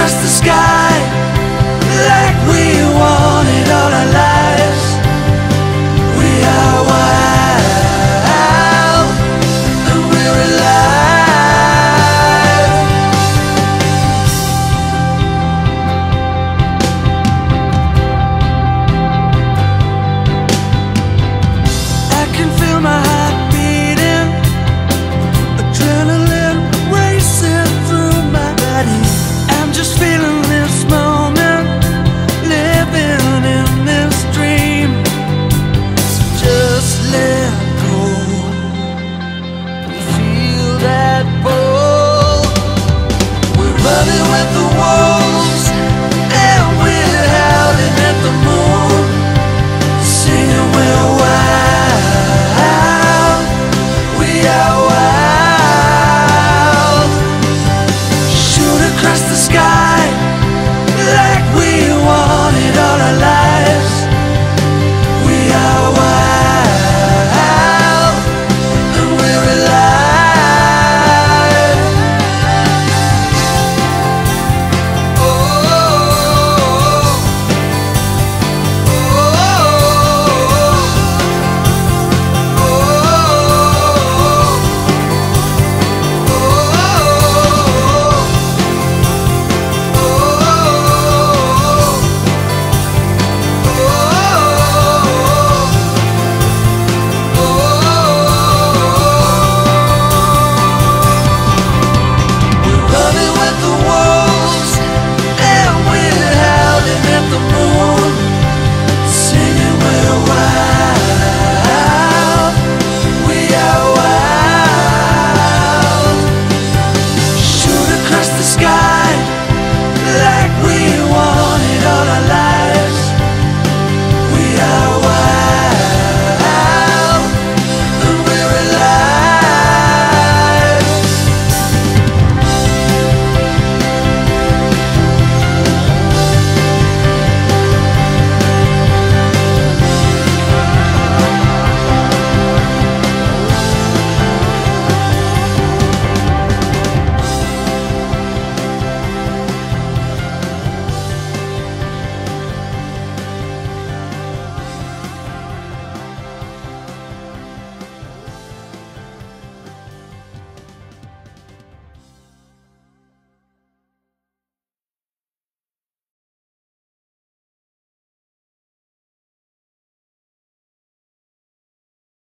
across the sky like we wanted all our lives. We are wild and we're alive. I can feel my heart beating, adrenaline racing through my body. I'm just feeling this moment, living in this dream. So just let go, feel that pull. We're running with the wolves and we're howling at the moon, singing we're wild, we are wild. Shoot across the sky like we